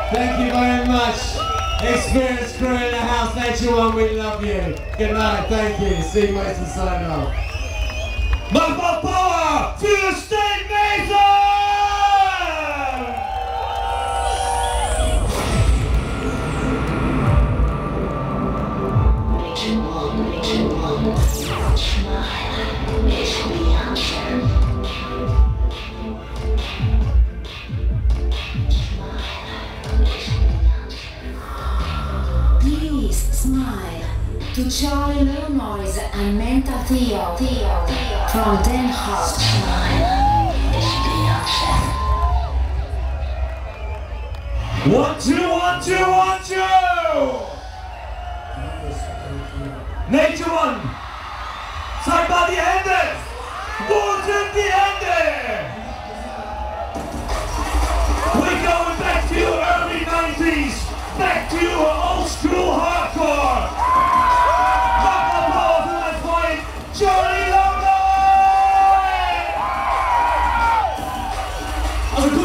Thank you very much. Experienced crew in the house. Nature One, we love you. Good night, thank you. Steve Mason signing off. Much more power to Steve Mason! Please smile to Charlie Little Noise and Mental Theo from Den Haag. Smile is Beyonce. 1, 2, 1, 2, 1, 2! Nature One! Sag mal die Hände! Wo sind die Hände? We're going back to early 90s! Back to old school hardcore! Back up all to that point, Charlie Lono!